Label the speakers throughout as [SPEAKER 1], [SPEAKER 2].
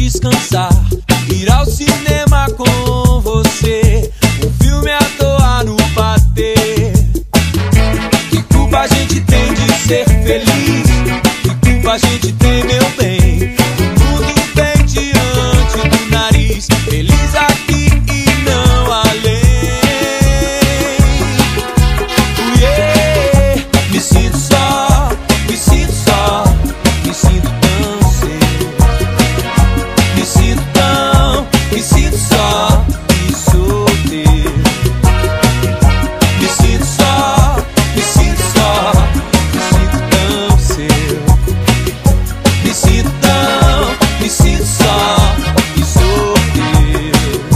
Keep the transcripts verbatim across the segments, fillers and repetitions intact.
[SPEAKER 1] descansar, ir ao cinema com você, um filme à toa no patê. Que culpa a gente tem de ser feliz? Que culpa a gente tem, meu bem? O mundo bem diante do nariz, feliz aqui e não além. Uh, yeah. Me sinto só, me sinto só, me sinto tão seu. Me sinto tão, me sinto só e sou teu. Me sinto só, me sinto só, me sinto tão seu. Me sinto tão, me sinto só e sou teu.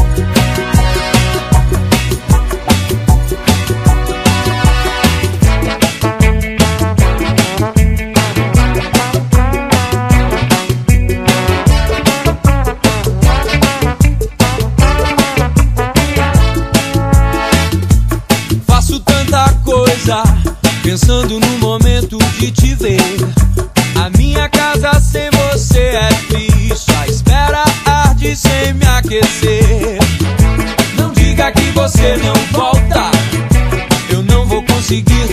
[SPEAKER 1] Faço tanta coisa pensando no momento de te ver. A minha casa sem você é triste, a espera arde sem me aquecer. Não diga que você não volta, eu não vou conseguir